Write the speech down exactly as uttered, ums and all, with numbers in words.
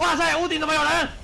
哇塞，屋顶怎么有人？